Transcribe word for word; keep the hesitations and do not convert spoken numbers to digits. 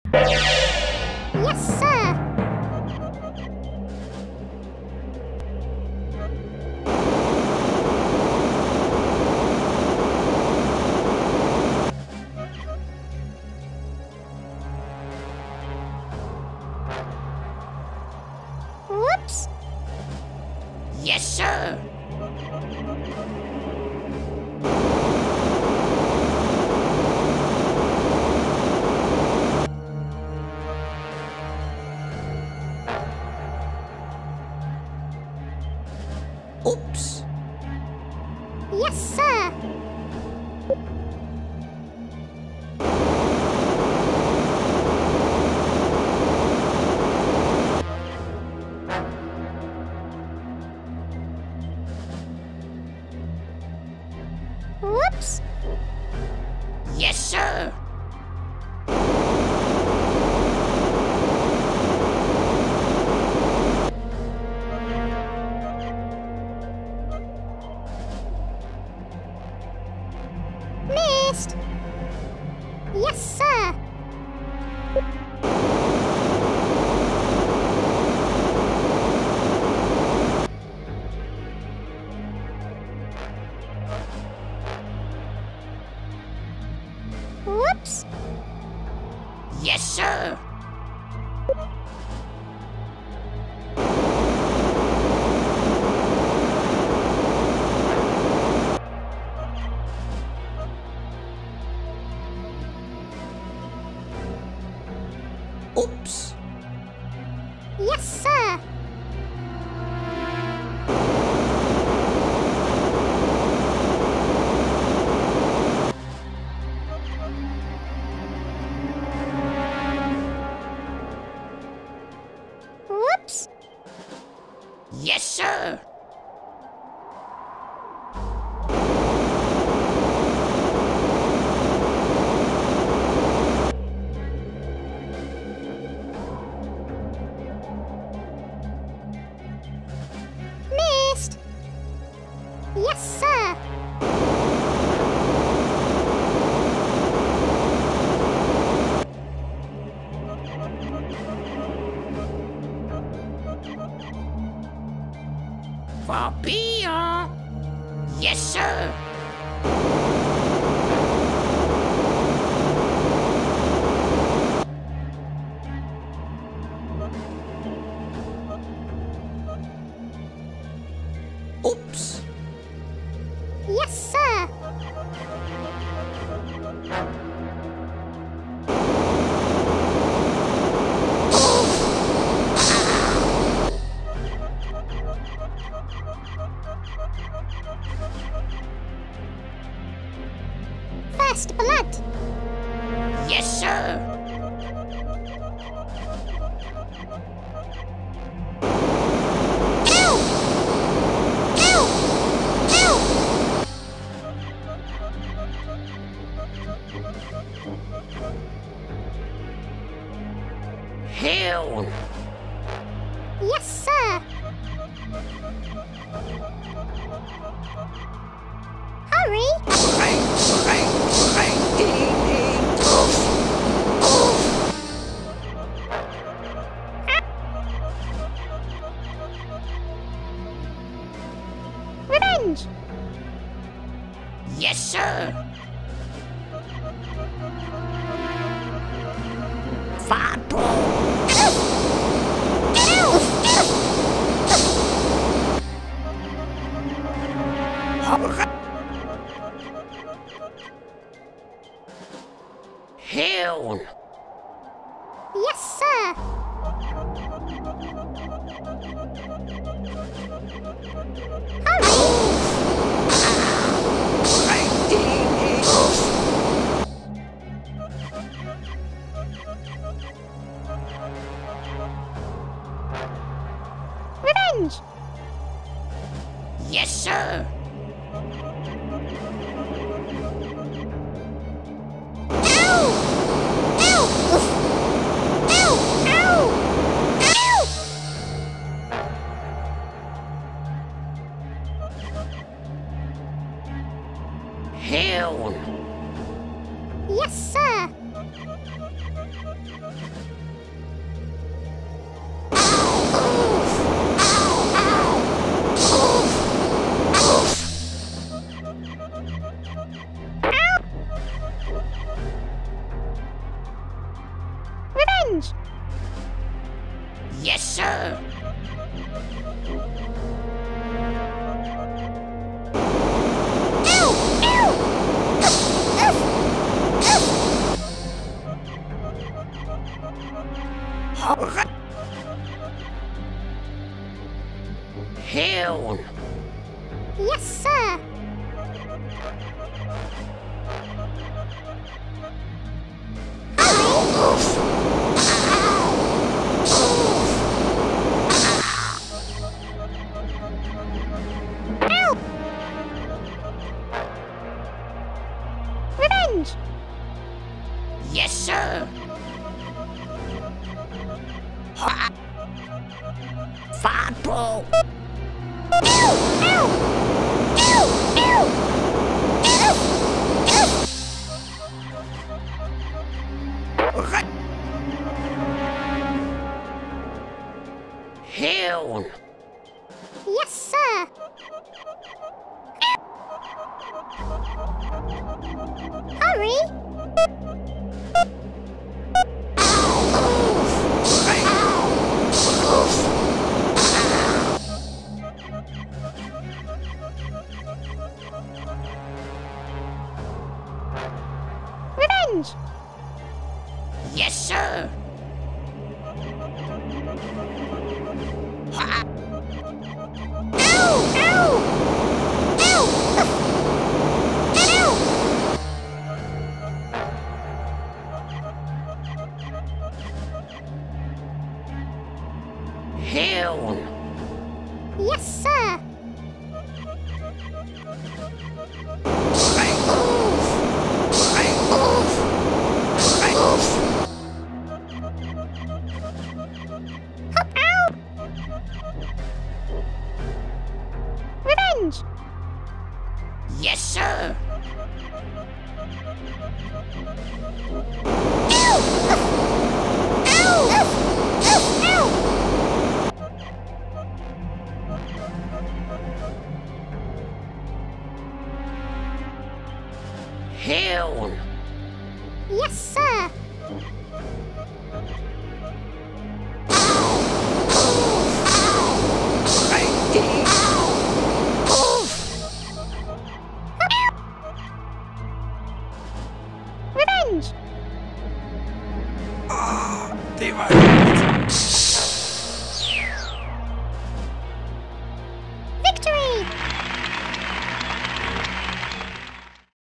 Yes, sir. Whoops. Yes, sir. Oops. Yes, sir. Whoops. Yes, sir. Missed. Yes, sir. Whoops. Yes, sir. Oops. Yes, sir. Whoops. Yes, sir. Missed. Yes, sir. For beer. Yes, sir. Oops. Yes, sir. First blood. Yes, sir. Ow! Ow! Ow! Hell. Yes, sir. Hurry! Bang, bang, bang, ding, ding. Oof. Oof. Revenge! Yes, sir. Fireball. Hell. Yes, sir. Hurry! Bang, ding, ding. Oof. Revenge! Yes, sir. Ow! Ow! Ow! Ow! Ow! Hell. Yes, sir. Revenge! Yes, sir. Ow! Ow! Oof! Oof! Oof! Hill. Yes, sir. Ow! Revenge! Yes, sir. Ha. Fireball. Ow! Ow! Ow! Ow! Ow! Ow! Hill. Yes, sir. Hurry! Revenge! Yes, sir. Ha. Ow! Ow! Ow! Ow! Hill. Yes, sir. Hop out! Revenge! Yes, sir. Ow! Ow! Ow! Ow! Hill. Yes, sir. Revenge! Ah, they were.